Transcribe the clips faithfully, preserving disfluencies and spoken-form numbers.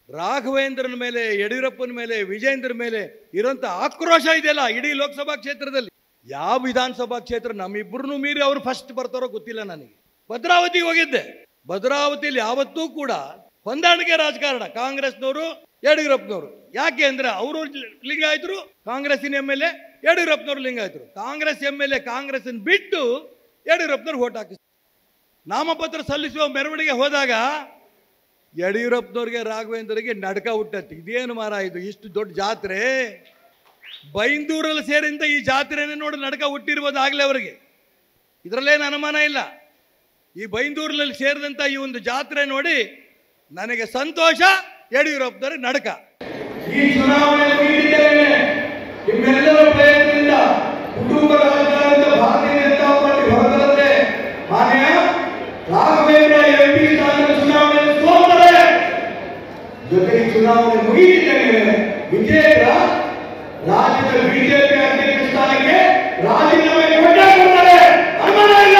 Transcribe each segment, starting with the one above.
ರಾಘವೇಂದ್ರನ ಮೇಲೆ, ಯಡಿಯೂರಪ್ಪನ ಮೇಲೆ, ವಿಜೇಂದ್ರ ಮೇಲೆ ಇರೋಂಥ ಆಕ್ರೋಶ ಇದೆಯಲ್ಲ ಇಡೀ ಲೋಕಸಭಾ ಕ್ಷೇತ್ರದಲ್ಲಿ. ಯಾವ ವಿಧಾನಸಭಾ ಕ್ಷೇತ್ರ ನಮ್ಮಿಬ್ಬರನ್ನು ಮೀರಿ ಅವರು ಫಸ್ಟ್ ಬರ್ತಾರೋ ಗೊತ್ತಿಲ್ಲ ನನಗೆ. ಭದ್ರಾವತಿಗೆ ಹೋಗಿದ್ದೆ. ಭದ್ರಾವತಿಯಲ್ಲಿ ಯಾವತ್ತೂ ಕೂಡ ಹೊಂದಾಣಿಕೆ ರಾಜಕಾರಣ, ಕಾಂಗ್ರೆಸ್ನವರು ಯಡಿಯೂರಪ್ಪನವರು. ಯಾಕೆ ಅಂದ್ರೆ ಅವರು ಲಿಂಗಾಯತರು, ಕಾಂಗ್ರೆಸ್ಸಿನ ಎಮ್ ಎಲ್ ಎ, ಯಡಿಯೂರಪ್ಪನವರು ಲಿಂಗಾಯತರು. Congress M L A Congress ಬಿಟ್ಟು ಯಡಿಯೂರಪ್ಪನವ್ರು ವೋಟ್ ಹಾಕಿ ನಾಮಪತ್ರ ಸಲ್ಲಿಸುವ ಮೆರವಣಿಗೆ ಹೋದಾಗ ಯಡಿಯೂರಪ್ಪನವ್ರಿಗೆ ರಾಘವೇಂದ್ರರಿಗೆ ನಡ್ಕ ಹುಟ್ಟತ್ತೆ. ಇದೇನು ಮಾರ ಇದು, ಇಷ್ಟು ದೊಡ್ಡ ಜಾತ್ರೆ ಬೈಂದೂರಲ್ಲಿ ಸೇರಿಂದ ಈ ಜಾತ್ರೆನೇ ನೋಡಿ ನಡ್ಕ ಹುಟ್ಟಿರ್ಬೋದು ಆಗಲೇ ಅವರಿಗೆ, ಇದರಲ್ಲೇನು ಅನುಮಾನ ಇಲ್ಲ. ಈ ಬೈಂದೂರಲ್ಲಿ ಸೇರಿದಂಥ ಈ ಒಂದು ಜಾತ್ರೆ ನೋಡಿ ನನಗೆ ಸಂತೋಷ, ಯಡಿಯೂರಪ್ಪನವ್ರಿಗೆ ನಡ್ಕ. ಈ ಚುನಾವಣೆ ನಿಮ್ಮೆಲ್ಲರ ಪ್ರಯತ್ನದಿಂದ ಕುಟುಂಬ ರಾಜಕಾರಣದ ಭಾರತೀಯ ಜನತಾ ಪಾರ್ಟಿ ಹೊರಬರುತ್ತೆ. ಮಾನ್ಯ ರಾಘವೇಂದ್ರ ಎಂಪಿ ಸ್ಥಾನದ ಚುನಾವಣೆ ಸೋತರೆ ಜೊತೆಗೆ ಚುನಾವಣೆ ಮುಗಿದಿದ್ದರೆ ವಿಜೇಂದ್ರ ರಾಜ್ಯದ ಬಿಜೆಪಿ ಅಧ್ಯಕ್ಷ ಸ್ಥಾನಕ್ಕೆ ರಾಜೀನಾಮೆ ಕೊಟ್ಟರೆ ಅನುಮಾನ ಇಲ್ಲ.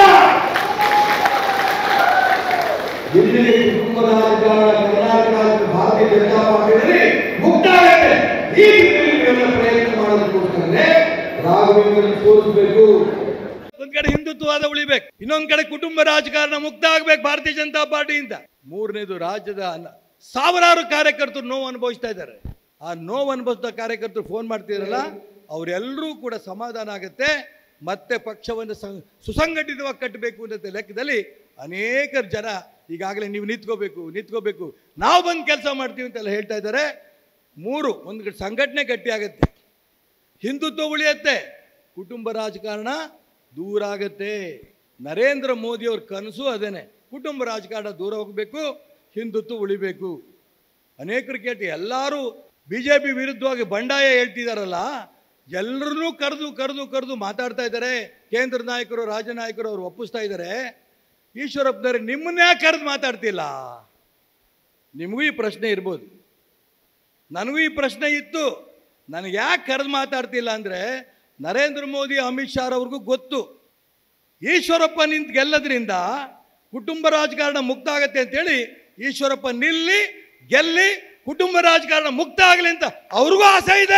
ಇಲ್ಲಿಗೆ ಕುಟುಂಬ ರಾಜಕಾರಣ ಕರ್ನಾಟಕ ರಾಜ್ಯದ ಭಾರತೀಯ ಜನತಾ ಪಾರ್ಟಿಯಲ್ಲಿ ಮುಕ್ತ ಆಗುತ್ತೆ. ಈ ಪ್ರಯತ್ನ ಮಾಡೋದಕ್ಕೋಸ್ಕರನೇ ರಾಘವೇಂದ್ರ ಸೋಲಿಸಬೇಕು. ಒಂದ್ ಕಡೆ ಹಿಂದುತ್ವವಾದ ಉಳಿಬೇಕು, ಇನ್ನೊಂದ್ ಕಡೆ ಕುಟುಂಬ ರಾಜಕಾರಣ ಮುಕ್ತ ಆಗ್ಬೇಕು ಭಾರತೀಯ ಜನತಾ ಪಾರ್ಟಿಯಿಂದ. ಮೂರನೇದು, ರಾಜ್ಯದ ಸಾವಿರಾರು ಕಾರ್ಯಕರ್ತರು ನೋವು ಅನುಭವಿಸ್ತಾ ಇದ್ದಾರೆ. ಆ ನೋವು ಅನುಭವಿಸಿದ ಕಾರ್ಯಕರ್ತರು ಫೋನ್ ಮಾಡ್ತಿರಲ್ಲ, ಅವರೆಲ್ಲರೂ ಕೂಡ ಸಮಾಧಾನ ಆಗುತ್ತೆ. ಮತ್ತೆ ಪಕ್ಷವನ್ನು ಸುಸಂಘಟಿತವಾಗಿ ಕಟ್ಟಬೇಕು ಅನ್ನೋ ಲೆಕ್ಕದಲ್ಲಿ ಅನೇಕ ಜನ ಈಗಾಗಲೇ ನೀವು ನಿಂತ್ಕೋಬೇಕು ನಿಂತ್ಕೋಬೇಕು ನಾವು ಬಂದು ಕೆಲಸ ಮಾಡ್ತೀವಿ ಅಂತೆಲ್ಲ ಹೇಳ್ತಾ ಇದ್ದಾರೆ. ಮೂರು, ಒಂದು ಕಡೆ ಸಂಘಟನೆ ಗಟ್ಟಿ ಆಗುತ್ತೆ, ಹಿಂದುತ್ವ ಉಳಿಯುತ್ತೆ, ಕುಟುಂಬ ರಾಜಕಾರಣ ದೂರ ಆಗುತ್ತೆ. ನರೇಂದ್ರ ಮೋದಿ ಅವ್ರ ಕನಸು ಅದೇನೆ, ಕುಟುಂಬ ರಾಜಕಾರಣ ದೂರ ಹೋಗಬೇಕು, ಹಿಂದುತ್ವ ಉಳಿಬೇಕು. ಅನೇಕರು ಕೇಳ್ತಿ, ಎಲ್ಲರೂ ಬಿ ಜೆ ಪಿ ವಿರುದ್ಧವಾಗಿ ಬಂಡಾಯ ಹೇಳ್ತಿದಾರಲ್ಲ, ಎಲ್ಲರನ್ನೂ ಕರೆದು ಕರೆದು ಕರೆದು ಮಾತಾಡ್ತಾ ಇದ್ದಾರೆ. ಕೇಂದ್ರ ನಾಯಕರು, ರಾಜ್ಯ ನಾಯಕರು ಅವರು ಒಪ್ಪಿಸ್ತಾ ಇದ್ದಾರೆ. ಈಶ್ವರಪ್ಪನವ್ರೆ, ನಿಮ್ಮನ್ನ ಯಾಕೆ ಕರೆದು ಮಾತಾಡ್ತಿಲ್ಲ? ನಿಮಗೂ ಈ ಪ್ರಶ್ನೆ ಇರ್ಬೋದು, ನನಗೂ ಈ ಪ್ರಶ್ನೆ ಇತ್ತು. ನನಗೆ ಯಾಕೆ ಕರೆದು ಮಾತಾಡ್ತಿಲ್ಲ ಅಂದರೆ, ನರೇಂದ್ರ ಮೋದಿ, ಅಮಿತ್ ಶಾ ಅವ್ರಿಗೂ ಗೊತ್ತು ಈಶ್ವರಪ್ಪ ನಿಂತು ಗೆಲ್ಲದ್ರಿಂದ ಕುಟುಂಬ ರಾಜಕಾರಣ ಮುಕ್ತ ಆಗತ್ತೆ ಅಂತೇಳಿ ಈಶ್ವರಪ್ಪ ನಿಲ್ಲಿ ಗೆಲ್ಲಿ ಕುಟುಂಬ ರಾಜಕಾರಣ ಮುಕ್ತ ಆಗಲಿ ಅಂತ ಅವ್ರಿಗೂ ಆಸೆ ಇದೆ.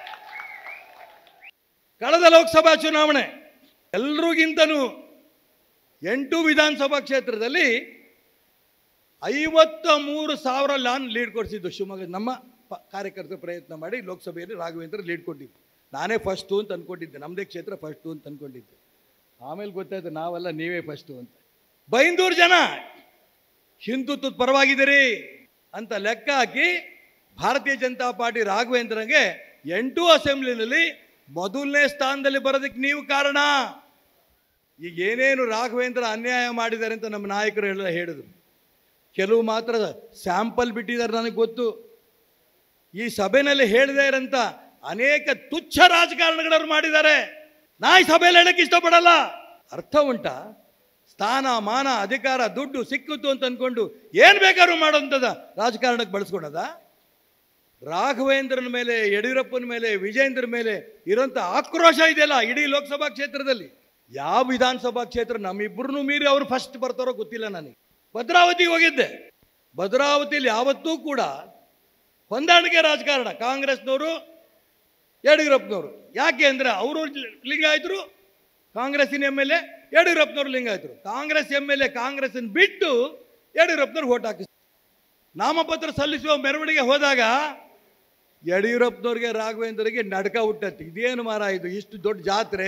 ಕಳೆದ ಲೋಕಸಭಾ ಚುನಾವಣೆ ಎಲ್ರಿಗಿಂತನೂ ಎಂಟು ವಿಧಾನಸಭಾ ಕ್ಷೇತ್ರದಲ್ಲಿ ಐವತ್ತ ಮೂರು ಸಾವಿರ ಲಾನ್ ಲೀಡ್ ಕೊಡಿಸಿದ್ದು ಶಿವಮೊಗ್ಗ. ನಮ್ಮ ಕಾರ್ಯಕರ್ತರು ಪ್ರಯತ್ನ ಮಾಡಿ ಲೋಕಸಭೆಯಲ್ಲಿ ರಾಘವೇಂದ್ರ ಲೀಡ್ ಕೊಟ್ಟಿದ್ದು. ನಾನೇ ಫಸ್ಟು ಅಂತ ಅಂದ್ಕೊಂಡಿದ್ದೆ, ನಮ್ಮದೇ ಕ್ಷೇತ್ರ ಫಸ್ಟು ಅಂತ ಅಂದ್ಕೊಂಡಿದ್ದೆ. ಆಮೇಲೆ ಗೊತ್ತಾಯ್ತು ನಾವೆಲ್ಲ ನೀವೇ ಫಸ್ಟು ಅಂತ. ಬೈಂದೂರು ಜನ ಹಿಂದುತ್ವದ ಪರವಾಗಿದ್ದೀರಿ ಅಂತ ಲೆಕ್ಕ ಹಾಕಿ ಭಾರತೀಯ ಜನತಾ ಪಾರ್ಟಿ ರಾಘವೇಂದ್ರಗೆ ಎಂಟು ಅಸೆಂಬ್ಲಿನಲ್ಲಿ ಮೊದಲನೇ ಸ್ಥಾನದಲ್ಲಿ ಬರೋದಕ್ಕೆ ನೀವು ಕಾರಣ. ಈಗ ಏನೇನು ರಾಘವೇಂದ್ರ ಅನ್ಯಾಯ ಮಾಡಿದ್ದಾರೆ ಅಂತ ನಮ್ಮ ನಾಯಕರು ಎಲ್ಲ ಹೇಳಿದ್ರು. ಕೆಲವು ಮಾತ್ರ ಸ್ಯಾಂಪಲ್ ಬಿಟ್ಟಿದ್ದಾರೆ, ನನಗೆ ಗೊತ್ತು. ಈ ಸಭೆಯಲ್ಲಿ ಹೇಳದೇ ಇರೋಂಥ ಅನೇಕ ತುಚ್ಛ ರಾಜಕಾರಣಗಳವ್ರು ಮಾಡಿದ್ದಾರೆ. ನಾ ಈ ಸಭೆಯಲ್ಲಿ ಹೇಳಕ್ಕೆ ಇಷ್ಟಪಡಲ್ಲ. ಅರ್ಥ ಉಂಟಾ? ಸ್ಥಾನ, ಮಾನ, ಅಧಿಕಾರ, ದುಡ್ಡು ಸಿಕ್ಕಿತು ಅಂತ ಅಂದ್ಕೊಂಡು ಏನು ಬೇಕಾದ್ರೂ ಮಾಡೋಂಥದ ರಾಜಕಾರಣಕ್ಕೆ ಬಳಸ್ಕೊಡೋದ? ರಾಘವೇಂದ್ರನ ಮೇಲೆ, ಯಡಿಯೂರಪ್ಪನ ಮೇಲೆ, ವಿಜೇಂದ್ರ ಮೇಲೆ ಇರೋಂಥ ಆಕ್ರೋಶ ಇದೆಯಲ್ಲ ಇಡೀ ಲೋಕಸಭಾ ಕ್ಷೇತ್ರದಲ್ಲಿ. ಯಾವ ವಿಧಾನಸಭಾ ಕ್ಷೇತ್ರ ನಮ್ಮಿಬ್ಬರನ್ನು ಮೀರಿ ಅವರು ಫಸ್ಟ್ ಬರ್ತಾರೋ ಗೊತ್ತಿಲ್ಲ ನನಗೆ. ಭದ್ರಾವತಿಗೆ ಹೋಗಿದ್ದೆ. ಭದ್ರಾವತಿಯಲ್ಲಿ ಯಾವತ್ತೂ ಕೂಡ ಹೊಂದಾಣಿಕೆ ರಾಜಕಾರಣ, ಕಾಂಗ್ರೆಸ್ನವರು ಯಡಿಯೂರಪ್ಪನವರು. ಯಾಕೆ ಅಂದರೆ ಅವರು ಲಿಂಗಾಯತರು, ಕಾಂಗ್ರೆಸ್ಸಿನ ಎಮ್ ಎಲ್ ಎ, ಯಡಿಯೂರಪ್ಪನವರು ಲಿಂಗಾಯತರು. Congress M L A Congress ಬಿಟ್ಟು ಯಡಿಯೂರಪ್ಪನವ್ರು ವೋಟ್ ಹಾಕಿ ನಾಮಪತ್ರ ಸಲ್ಲಿಸುವ ಮೆರವಣಿಗೆ ಹೋದಾಗ ಯಡಿಯೂರಪ್ಪನವ್ರಿಗೆ ರಾಘವೇಂದ್ರರಿಗೆ ನಡ್ಕ ಹುಟ್ಟತ್ತೆ. ಇದೇನು ಮಾರ ಇದು, ಇಷ್ಟು ದೊಡ್ಡ ಜಾತ್ರೆ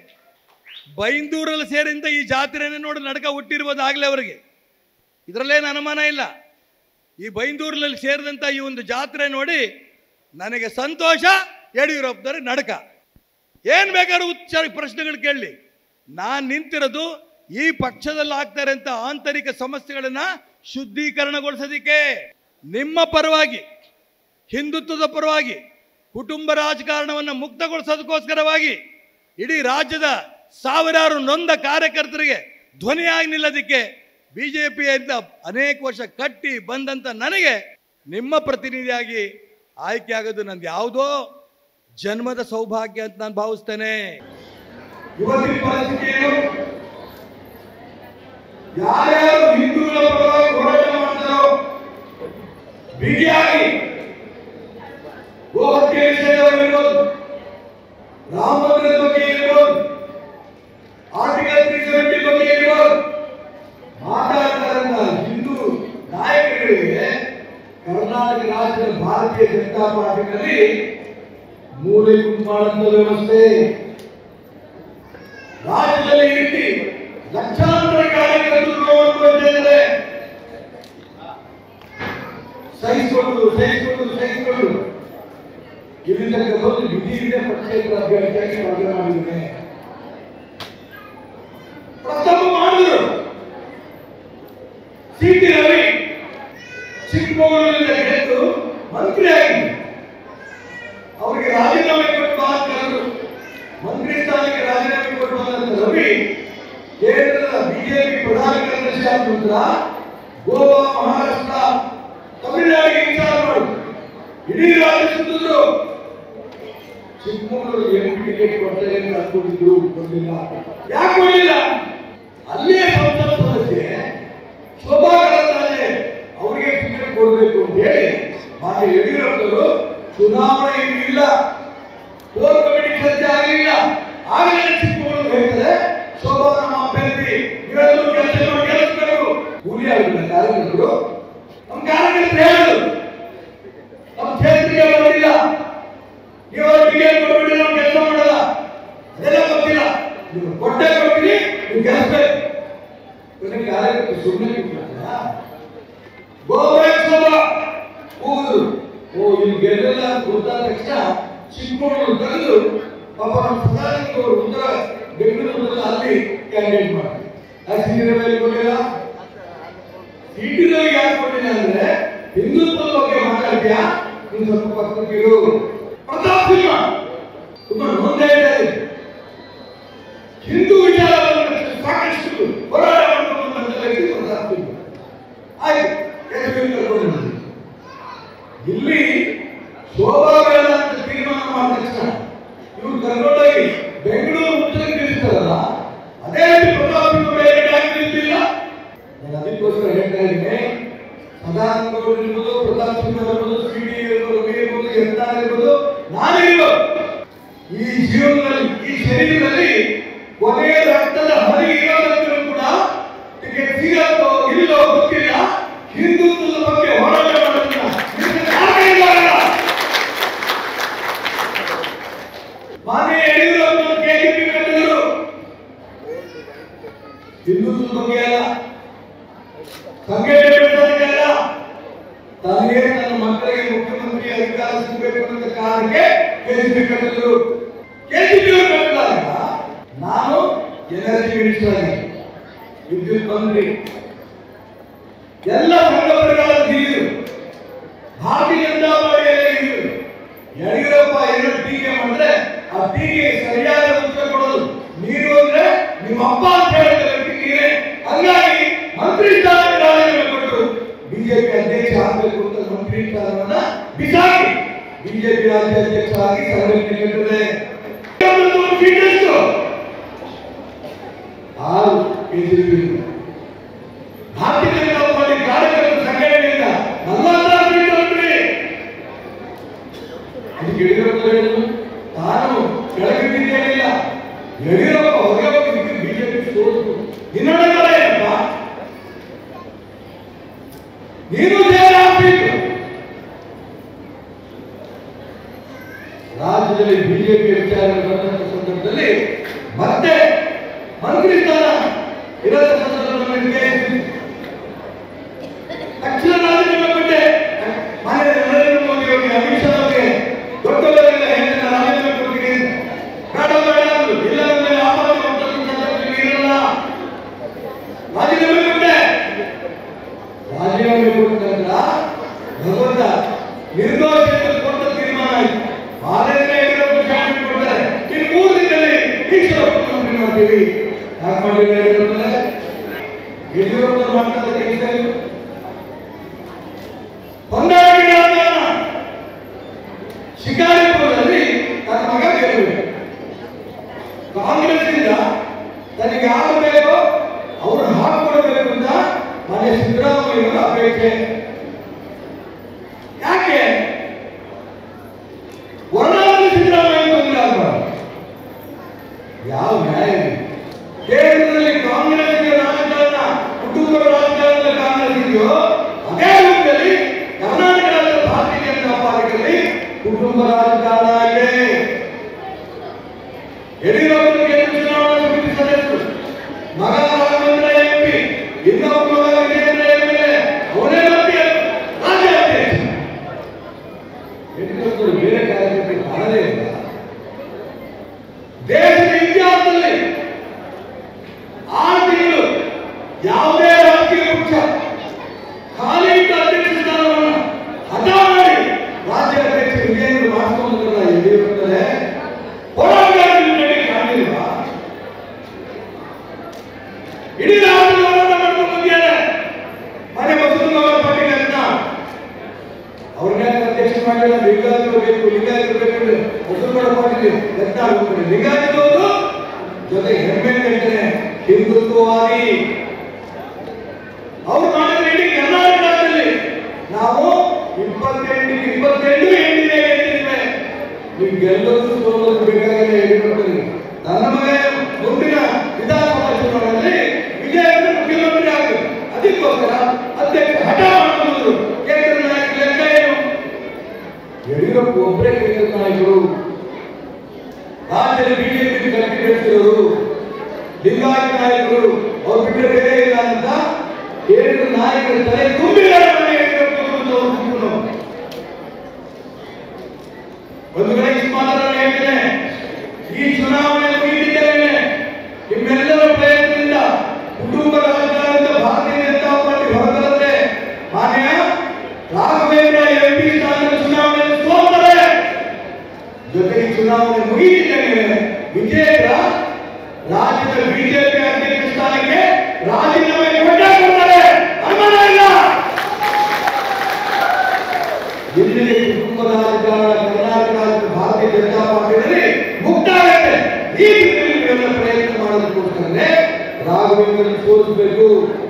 ಬೈಂದೂರಲ್ಲಿ ಸೇರಿಂದ ಈ ಜಾತ್ರೆನೇ ನೋಡಿ ನಡ್ಕ ಹುಟ್ಟಿರ್ಬೋದು ಆಗಲೇ ಅವರಿಗೆ, ಇದರಲ್ಲೇನು ಅನುಮಾನ ಇಲ್ಲ. ಈ ಬೈಂದೂರಲ್ಲಿ ಸೇರಿದಂಥ ಈ ಒಂದು ಜಾತ್ರೆ ನೋಡಿ ನನಗೆ ಸಂತೋಷ, ಯಡಿಯೂರಪ್ಪನವ್ರಿಗೆ ನಡ್ಕ. ಏನು ಬೇಕಾದ್ರೂ ಉಚ್ಚ ಪ್ರಶ್ನೆಗಳು ಕೇಳಲಿ, ನಾನು ನಿಂತಿರೋದು ಈ ಪಕ್ಷದಲ್ಲಿ ಆಗ್ತಾರೆ ಅಂತ ಆಂತರಿಕ ಸಮಸ್ಯೆಗಳನ್ನು ಶುದ್ಧೀಕರಣಗೊಳಿಸೋದಕ್ಕೆ, ನಿಮ್ಮ ಪರವಾಗಿ, ಹಿಂದುತ್ವದ ಪರವಾಗಿ, ಕುಟುಂಬ ರಾಜಕಾರಣವನ್ನು ಮುಕ್ತಗೊಳಿಸೋದಕ್ಕೋಸ್ಕರವಾಗಿ ಇಡೀ ರಾಜ್ಯದ ಸಾವಿರಾರು ನೊಂದ ಕಾರ್ಯಕರ್ತರಿಗೆ ಧ್ವನಿಯಾಗಿ ನಿಲ್ಲೋದಕ್ಕೆ ಬಿ ಜೆ ಪಿಯಿಂದ ಅನೇಕ ವರ್ಷ ಕಟ್ಟಿ ಬಂದಂಥ ನನಗೆ ನಿಮ್ಮ ಪ್ರತಿನಿಧಿಯಾಗಿ ಆಯ್ಕೆ ಆಗೋದು ನಂದು ಯಾವುದೋ ಜನ್ಮದ ಸೌಭಾಗ್ಯ ಅಂತ ನಾನು ಭಾವಿಸ್ತೇನೆ. ಇವತ್ತಿನ ಪರಿಸ್ಥಿತಿ ಏನು? ಯಾರ್ಯಾರು ಹಿಂದೂಗಳ ಪರವಾಗಿ ಹೋರಾಟ ಮಾಡ್ತಾರೋ ಬಿಗಿಯಾಗಿ ಗೋಹತ್ಯೆ ವಿಷಯವಾಗಿರ್ಬೋದು, ರಾಮ ಮಂದಿರದ ಬಗ್ಗೆ ಇರ್ಬೋದು, ಆರ್ಟಿಕಲ್ ತ್ರೀ ಸೆವೆಂಟಿ ಬಗ್ಗೆ ಇರ್ಬೋದು, ಮಾತಾಡ್ತಾರಂತ ಹಿಂದೂ ನಾಯಕರಿಗೆ ಕರ್ನಾಟಕ ರಾಜ್ಯದ ಭಾರತೀಯ ಜನತಾ ಪಾರ್ಟಿನಲ್ಲಿ ಮೂಲೆ ಗುಂಪು ಮಾಡುವಂತ ವ್ಯವಸ್ಥೆ ರಾಜ್ಯದಲ್ಲಿ ಇಟ್ಟು ಲಕ್ಷಾಂತರ ಕಾರ್ಯಕರ್ತರು ಅನುಭವಿಸಿದ್ದಾರೆ. ಸಹಿಸಿಕೊಂಡು ಸಹಿಸಿಕೊಂಡು ಸಹಿಸಿಕೊಂಡು ಇಲ್ಲಿ ತನಕ ಬಂದು ವಿಧಿಯಿಂದ ಪಕ್ಷೇತರ ಅಭ್ಯರ್ಥಿಯಾಗಿ ಸ್ಪರ್ಧೆ ಮಾಡಿದ್ದೇನೆ. ಪ್ರಥಮ ಮಾಡಿದರು ಸಿ ಟಿ ರವಿ ಚಿಕ್ಕಮಗಳೂರಿನಿಂದ ಗೆದ್ದು ಮಂತ್ರಿ ಆಗಿದ್ದರು. ಅವರಿಗೆ ರಾಜೀನಾಮೆ ಕೊಟ್ಟು ಮಾತನಾಡಲು ಮಂತ್ರಿ ಸ್ಥಾನಕ್ಕೆ ರಾಜೀನಾಮೆ ಕೊಟ್ಟು ಬಂದಂತ ರವಿ ಕೇಂದ್ರದ ಬಿಜೆಪಿ ಪ್ರಧಾನ ಕಾರ್ಯದರ್ಶಿ ಆದ ನಂತರ ಗೋವಾ, ಮಹಾರಾಷ್ಟ್ರ, ತಮಿಳುನಾಡಿಗೆ ವಿಚಾರ ಮಾಡಿ ಇಡೀ ರಾಜ್ಯ ಸುತ್ತಿದ್ರು. ಚಿಕ್ಕಮಗಳೂರು ಎಂಪಿ ಟಿಕೆಟ್ ಕೊಡ್ತಾರೆ ಅಂತ ಅನ್ಕೊಂಡಿದ್ರು, ಕೊಡಲಿಲ್ಲ. ಯಾಕೆ ಕೊಡಲಿಲ್ಲ? ಅಲ್ಲೇ ಸಂಸತ್ ಸದಸ್ಯೆ ಶೋಭಾ ಕರಂದ್ಲಾಜೆ ಅವರಿಗೆ ಟಿಕೆಟ್ ಕೊಡಬೇಕು ಅಂತ ಹೇಳಿ ಮಾನ್ಯ ಯಡಿಯೂರಪ್ಪನವರು ಚುನಾವಣೆ ಇಲ್ಲ, ಕೋರ್ ಕಮಿಟಿ ಚರ್ಚೆ ಆಗಲಿಲ್ಲ. ಆಗಲೇ ಚಿಕ್ಕಮಗಳೂರು ಹೇಳ್ತಾರೆ ಶೋಭಾ ನಮ್ಮ ಅಭ್ಯರ್ಥಿ, ಇವೆಲ್ಲರೂ ಕೆಲಸ ಮಾಡಿ ಗೆಲ್ಲಿಸಬೇಕು. ಕೂಲಿ ಆಗಿಲ್ಲ ಕಾರ್ಯಕರ್ತರು, ನಮ್ಮ ಕಾರ್ಯಕರ್ತರು ಹೇಳೋದು ನಮ್ಮ ಕ್ಷೇತ್ರಕ್ಕೆ ಬರಲಿಲ್ಲ, ನೀವು ಟಿಕೆಟ್ ಕೊಟ್ಬಿಡಿ, ನಾವು ಕೆಲಸ ಮಾಡಲ್ಲ, ಅದೆಲ್ಲ ಗೊತ್ತಿಲ್ಲ, ನೀವು ಕೊಟ್ಟೆ ಕೊಡ್ತೀರಿ, ನೀವು ಗೆಲ್ಲಿಸಬೇಕು. ಕಾರ್ಯಕರ್ತರು ಸುಮ್ಮನೆ ಗೋವಾ ಹೋಗುದು. ಓ ಇಲ್ಲಿ ಗೆಲ್ಲಲ್ಲ ಅಂತ ಗೊತ್ತಾದ ತಕ್ಷಣ ಚಿಕ್ಕಮಗಳೂರು ತೆಗೆದು ಪಾಪ ನಮ್ಮ ಪ್ರಧಾನಿಯವರು ಉತ್ತರ ಬೆಂಗಳೂರಲ್ಲಿ ಅಲ್ಲಿ ಕ್ಯಾಂಡಿಡೇಟ್ ಮಾಡ್ತಾರೆ. ಆ ಸೀರೆ ಮೇಲೆ ಕೊಡಲಿಲ್ಲ. ಸಿಟಿನಲ್ಲಿ ಯಾಕೆ ಕೊಡಲಿಲ್ಲ ಅಂದ್ರೆ ಹಿಂದುತ್ವದ ಬಗ್ಗೆ ಮಾತಾಡ್ತೀಯಾ, ನೀನು ಸ್ವಲ್ಪ ಪಕ್ಕಕ್ಕಿರು. ಪ್ರತಾಪ್ ಸಿಂಹ ತುಂಬಾ ನೊಂದೇ ಇದೆ. ಹಿಂದೂ ವಿಚಾರವನ್ನು ಸಾಕಷ್ಟು ಹೋರಾಟ ಮಾಡ್ಕೊಂಡು ವ್ಯಕ್ತಿ ಪ್ರತಾಪ್ ಸಿಂಹ. ಆಯ್ತು, ಇಲ್ಲಿ ಶೋಭಾ ಬೇಡ ಅಂತ ತೀರ್ಮಾನ ಮಾಡಿದ ತಕ್ಷಣ ಇವ್ರು ಕರ್ಕೊಂಡೋಗಿ ಬೆಂಗಳೂರು ಉತ್ತರಕ್ಕೆ ನಿಲ್ಲಿಸ್ತಾರಲ್ಲ, ಅದೇ ರೀತಿ ಪ್ರತಾಪ್ ಸಿಂಹ ಬೇರೆ ಯಾಕೆ ನಿಲ್ಲಿಲ್ಲ? ನಾನು ಅದಕ್ಕೋಸ್ಕರ ಹೇಳ್ತಾ ಇದ್ದೀನಿ, ಸದಾನಂದ ಇರ್ಬೋದು, ಪ್ರತಾಪ್ ಸಿಂಹ ಇರ್ಬೋದು, ಸಿ ಡಿ ಇರ್ಬೋದು, ಇರ್ಬೋದು, ಎಂತ ಇರ್ಬೋದು, ನಾನಿರ್ಬೋದು, ಈ ಜೀವನದಲ್ಲಿ ಈ ಶರೀರದಲ್ಲಿ ಕೊನೆಯ ರಕ್ತದ ಹರಿ ಇರೋದಕ್ಕೂ ಕೂಡ ಟಿಕೆಟ್ ಸಿಗತ್ತೋ ಇಲ್ಲೋ ಗೊತ್ತಿಲ್ಲ. ಹಿಂದುತ್ವದ ಬಗ್ಗೆ ಹೋರಾಟ ಮಾಡೋದಿಲ್ಲ. ಮಾನ್ಯ ಯಡಿಯೂರಪ್ಪ ಕೆಜಿಪಿ ಕಟ್ಟಿದರು ಹಿಂದುತ್ವದ ಬಗ್ಗೆ ಅಲ್ಲ, ಸಂಘಟನೆ ಬೆಳೆಸೋದಕ್ಕೆ ಅಲ್ಲ, ತನಗೆ ನನ್ನ ಮಕ್ಕಳಿಗೆ ಮುಖ್ಯಮಂತ್ರಿ ಅಧಿಕಾರ ಸಿಗಬೇಕು ಅಂತ ಕಾರಣಕ್ಕೆ ಕೆಜಿಪಿ ಕಟ್ಟಿದರು. ಕೆಜಿಪಿ ಕಟ್ಟಿದಾಗ ನಾನು ಎನರ್ಜಿ ಮಿನಿಸ್ಟರ್ ಆಗಿ, ವಿದ್ಯುತ್ ಮಂತ್ರಿ, ಎಲ್ಲ ಸಂಘ ಪರಿವಾರ ಹಿರಿಯರು, ಭಾರತೀಯ ಜನತಾ ಪಾರ್ಟಿಯಲ್ಲಿ ಹಿರಿಯರು. ಯಡಿಯೂರಪ್ಪ ಏನೋ ಟೀಕೆ ಮಾಡಿದ್ರೆ ಆ ಟೀಕೆ ಸರಿಯಾದ ಉತ್ತರ ಕೊಡೋದು ನೀರು ಅಂದ್ರೆ ನಿಮ್ಮ ಅಪ್ಪ ಅಂತ ಹೇಳಿದ ವ್ಯಕ್ತಿ ನೀರೇ. ಹಂಗಾಗಿ ಮಂತ್ರಿ ಸ್ಥಾನಕ್ಕೆ ರಾಜೀನಾಮೆ ಕೊಟ್ಟು ಬಿಜೆಪಿ ಅಧ್ಯಕ್ಷ ಆಗಬೇಕು ಅಂತ ಮಂತ್ರಿ ಸ್ಥಾನವನ್ನ ಬಿಸಾಕಿ ಬಿಜೆಪಿ ರಾಜ್ಯ ಅಧ್ಯಕ್ಷರಾಗಿ ಸಂಘಟನೆ ಕಟ್ಟಿದೆ. ಆರು ಕೆಜಿಪಿ ಭಾರತೀಯ ಜನತಾ ಪಾರ್ಟಿ ಕಾರ್ಯಕರ್ತರ ಸಂಘಟನೆಯಿಂದ ನಲವತ್ತಾರು ಸೀಟ್ ತಗೊಂಡ್ರಿ. ಅದಕ್ಕೆ ಯಡಿಯೂರಪ್ಪ ಹೇಳಿದ್ರು ತಾನು ಕೆಳಗೆ ಬಿದ್ದೇನಿಲ್ಲ, ಯಡಿಯೂರಪ್ಪ ಹೊರಗೆ ಹೋಗಿದ್ದು ಬಿಜೆಪಿ ಸೋತು. ಇನ್ನೊಂದಲ್ಲ ಏನಪ್ಪ, ನೀನು ಸೇವೆ ಆಗ್ಬೇಕು. ರಾಜ್ಯದಲ್ಲಿ ಬಿಜೆಪಿ ವಿಚಾರ ಬಂದಂತ ಸಂದರ್ಭದಲ್ಲಿ ಮತ್ತೆ ಮಂತ್ರಿ ಸ್ಥಾನ ಇರೋದ ಸಂದರ್ಭದಲ್ಲಿ ತಕ್ಷಣ ರಾಜೀನಾಮೆ ಕೊಟ್ಟೆ. ಮಾನ್ಯ ನರೇಂದ್ರ ಮೋದಿ ಅವರಿಗೆ, ಅಮಿತ್ ಶಾ ಅವರಿಗೆ ದೊಡ್ಡವರೆಲ್ಲ ಹೇಳಿದ ರಾಜೀನಾಮೆ ಕೊಡ್ತೀನಿ, ಬೇಡ ಬೇಡ ಅಂದ್ರು. ಇಲ್ಲ ಅಂದ್ರೆ ಆಪಾದ ಇರಲ್ಲ, ರಾಜೀನಾಮೆ ಕೊಟ್ಟೆ. ರಾಜೀನಾಮೆ ಕೊಟ್ಟ ನಂತರ ಭಗವಂತ ನಿರ್ದೋಷ ಕೊಟ್ಟ ತೀರ್ಮಾನ ಆಯ್ತು. ಆದ್ರಿಂದ ಯಡಿಯೂರಪ್ಪ ಜಾಮೀನು ಕೊಡ್ತಾರೆ, ಇನ್ನು ಮೂರು ದಿನದಲ್ಲಿ ಈಶ್ವರ ಮುಖ್ಯಮಂತ್ರಿ ಮಾಡ್ತೀವಿ. ಯಾಕೆ ಮಾಡಿಲ್ಲ ಯಡಿಯೂರಪ್ಪ? ಯಡಿಯೂರಪ್ಪ ಮಾಡ್ತಾರೆ ಕೆಲಸ ಇದು. ಹೊಂದಾಣಿಕೆ ಶಿಕಾರಿಪುರದಲ್ಲಿ ತನ್ನ ಮಗ ಗೆಲ್ಲಬೇಕು. ಕಾಂಗ್ರೆಸ್ ಇಂದ ತನಗೆ ಯಾರು ಬೇಕೋ ಅವರು ಹಾಕೊಡಬೇಕು ಅಂತ ಮನೆ ಸಿದ್ದರಾಮಯ್ಯ ಅಪೇಕ್ಷೆ. ಕುಟುಂಬ ರಾಜಕಾರಣ ಇದೆ. ಯಡಿಯೂರಪ್ಪನಿಗೆ ಚುನಾವಣಾ ಸಮಿತಿ ಸದಸ್ಯರು, ಮಗ ರಾಘವೇಂದ್ರ ಎಂಪಿ, ಇನ್ನೊಬ್ಬ ಮಗ ವಿಜೇಂದ್ರ ಎಂಎಲ್ಎ, ಅವರೇ ಮತ್ತೆ ರಾಜ್ಯ ಅಧ್ಯಕ್ಷ. ಯಡಿಯೂರಪ್ಪರು ಬೇರೆ ಕಾರ್ಯಕರ್ತರಿಗೆ ಕಾಣಲೇ ಇಲ್ಲ. ದೇಶದ ಇತಿಹಾಸದಲ್ಲಿ ಆರು ತಿಂಗಳು ಯಾವುದೇ ರಾಜಕೀಯ ಪಕ್ಷ ಖಾಲಿ ಇದ್ದ ಅಧ್ಯಕ್ಷ ಸ್ಥಾನವನ್ನು ಹಠ ಮಾಡಿ ರಾಜ್ಯ ಅಧ್ಯಕ್ಷ ವಿಜೇಂದ್ರ ಮಾಡಿಕೊಂಡ್ರಲ್ಲ ಯಡಿಯೂರಪ್ಪರೇ, ಹೋರಾಟಗಾರರಿಗೆ ಕಾಣಲಿಲ್ಲ. ಇಡೀ ರಾಜ್ಯದ ಹೋರಾಟ ಮಾಡ್ಕೊಂಡು ಬಂದಿದ್ದಾರೆ. ಮನೆ ಬಸವನಗೌಡ ಪಾಟೀಲ್ ಅಂತ ಅವ್ರನ್ನೇ ಅಧ್ಯಕ್ಷ ಮಾಡಿಲ್ಲ. ಲಿಂಗಾಯತರು ಬೇಕು, ಲಿಂಗಾಯತರು ಬೇಕು, ಬಸವನಗೌಡ ಪಾಟೀಲ್ ಯತ್ನ ಆಗ್ತಾರೆ. ಲಿಂಗಾಯತರು ಜೊತೆ ಹೆಮ್ಮೆ ಕಂಡರೆ ಹಿಂದುತ್ವವಾದಿ ಅವ್ರು ಮಾಡಿದ್ರೆ ಇಡೀ ಕರ್ನಾಟಕ ರಾಜ್ಯದಲ್ಲಿ ನಾವು ಇಪ್ಪತ್ತೆಂಟಿಗೆ ಇಪ್ಪತ್ತೆಂಟು ಎಂಟಿದೆ ಗೆದ್ದಿದ್ದೇವೆ. ನಿಮ್ಗೆಲ್ಲರೂ ಸೋಲೋದು ಬೇಕಾಗಿಲ್ಲ ಯಡಿಯೂರಪ್ಪನಿಗೆ. ನನ್ನ ಮಗ ಮುಂದಿನ ವಿಧಾನಸಭಾ ಚುನಾವಣೆಯಲ್ಲಿ ವಿಜಯಪುರ ಮುಖ್ಯಮಂತ್ರಿ ಆಗಬೇಕು. ಅದಕ್ಕೋಸ್ಕರ ಅಧ್ಯಕ್ಷ ಹಠ ಮಾಡಿದ್ರು. ಕೇಂದ್ರ ನಾಯಕರ ಲೆಕ್ಕ ಏನು? ಯಡಿಯೂರಪ್ಪ ಒಬ್ಬರೇ ಕೇಂದ್ರ ನಾಯಕರು. ರಾಜ್ಯದಲ್ಲಿ ಬಿಜೆಪಿ ಗಟ್ಟಿ ಬೆಳೆಸಿರೋರು ಲಿಂಗಾಯತ ನಾಯಕರು, ಅವ್ರು ಬಿಟ್ಟರೆ ಬೇರೆ ಇಲ್ಲ ಅಂತ ಕೇಂದ್ರ ನಾಯಕರ ತಲೆ ತುಂಬಿದ್ದಾರೆ. ಒಂದು ಕಡೆ ಮಾತ್ರ ಹೇಳ್ತೇನೆ, ಈ ಚುನಾವಣೆ ಮುಗಿದಿದ್ದೇನೆ. ನಿಮ್ಮೆಲ್ಲರ ಪ್ರಯತ್ನದಿಂದ ಕುಟುಂಬ ರಾಜಕಾರಣದ ಭಾರತೀಯ ಜನತಾ ಪಾರ್ಟಿ ಹೊರಬರುತ್ತೆ. ಮಾನ್ಯ ರಾಘವೇಂದ್ರ ಎಂಪಿ ಸ್ಥಾನದ ಚುನಾವಣೆ ಸೋಲ್ತಾರೆ. ಜೊತೆಗೆ ಚುನಾವಣೆ ಮುಗಿದಿದ್ದೇನೆ, ವಿಜೇಂದ್ರ ರಾಜ್ಯದ ಬಿಜೆಪಿ ಅಧ್ಯಕ್ಷ ಸ್ಥಾನಕ್ಕೆ ರಾಜೀನಾಮೆ ಕೊಡ್ತಾರೆ. ಅನುಮಾನ ಇಲ್ಲ. ಇಲ್ಲಿಗೆ ಕುಟುಂಬ ರಾಜಕಾರಣ ಕರ್ನಾಟಕ ರಾಜ್ಯದ ಭಾರತೀಯ ಜನತಾ ಪಾರ್ಟಿಯಲ್ಲಿ ಮುಕ್ತಾಯತೆ. ಈ ಪ್ರಯತ್ನ ಮಾಡೋದಕ್ಕೋಸ್ಕರನೇ ರಾಘವೇಂದ್ರ ಸೋಲಿಸಬೇಕು.